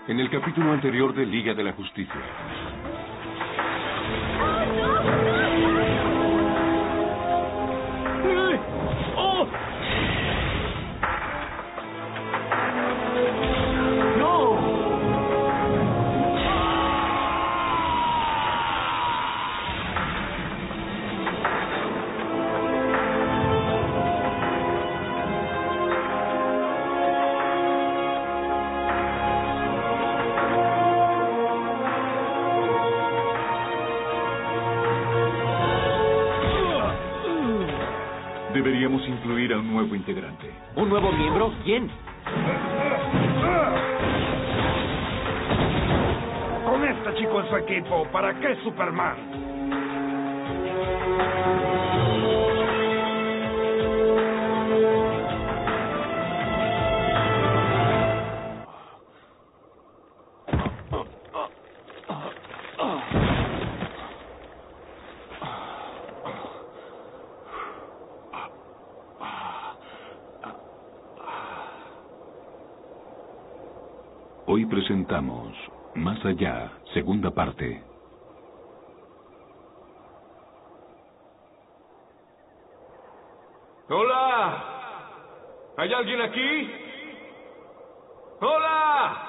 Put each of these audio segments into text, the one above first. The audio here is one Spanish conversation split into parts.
En el capítulo anterior de Liga de la Justicia. Deberíamos incluir a un nuevo integrante. ¿Un nuevo miembro? ¿Quién? Con este chico en su equipo, ¿para qué Superman? Hoy presentamos Más Allá, segunda parte. ¡Hola! ¿Hay alguien aquí? ¡Hola!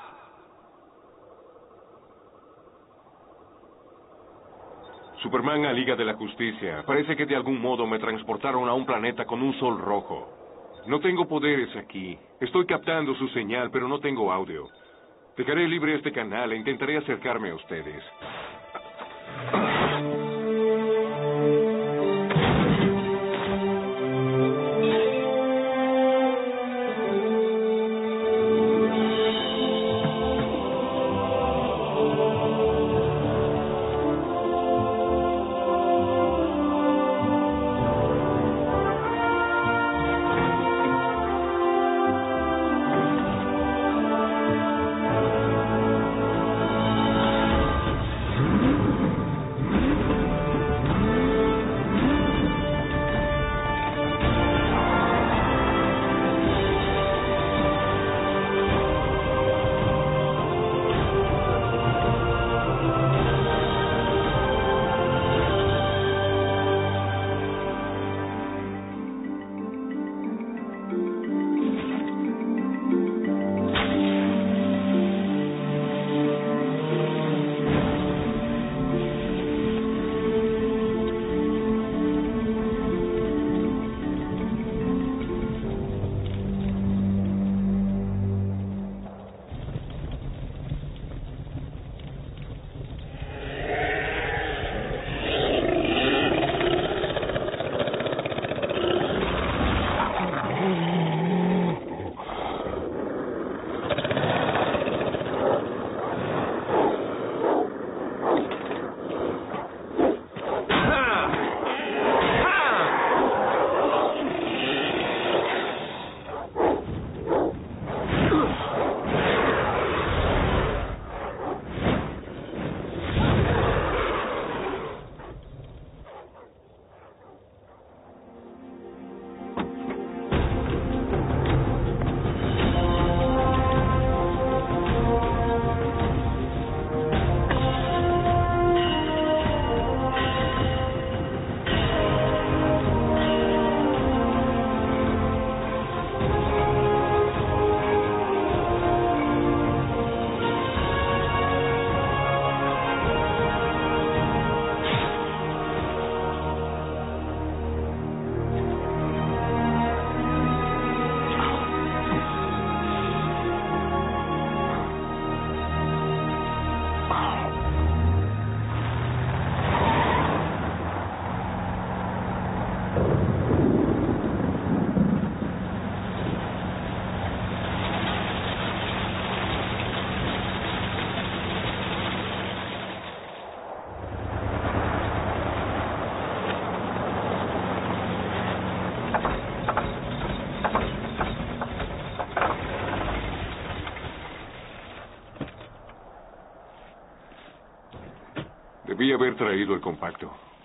Superman a Liga de la Justicia. Parece que de algún modo me transportaron a un planeta con un sol rojo. No tengo poderes aquí. Estoy captando su señal, pero no tengo audio. Dejaré libre este canal e intentaré acercarme a ustedes. Debí haber traído el compacto.